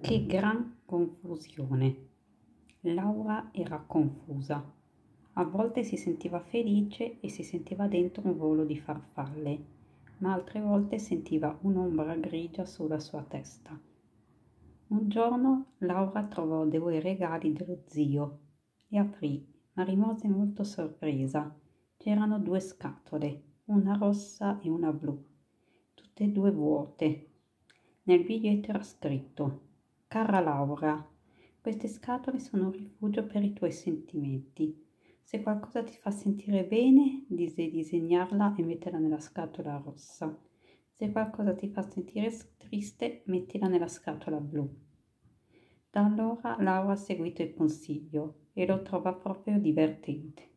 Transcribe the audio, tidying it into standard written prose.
Che gran confusione! Laura era confusa. A volte si sentiva felice e si sentiva dentro un volo di farfalle, ma altre volte sentiva un'ombra grigia sulla sua testa. Un giorno Laura trovò due regali dello zio. Li aprì, ma rimase molto sorpresa. C'erano due scatole, una rossa e una blu, tutte e due vuote. Nel biglietto era scritto: Cara Laura, queste scatole sono un rifugio per i tuoi sentimenti. Se qualcosa ti fa sentire bene, disegnarla e metterla nella scatola rossa. Se qualcosa ti fa sentire triste, mettila nella scatola blu. Da allora Laura ha seguito il consiglio e lo trova proprio divertente.